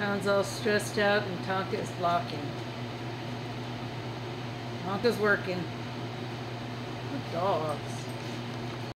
Pound's all stressed out and Tonka is blocking. Tonka's working. Good dogs.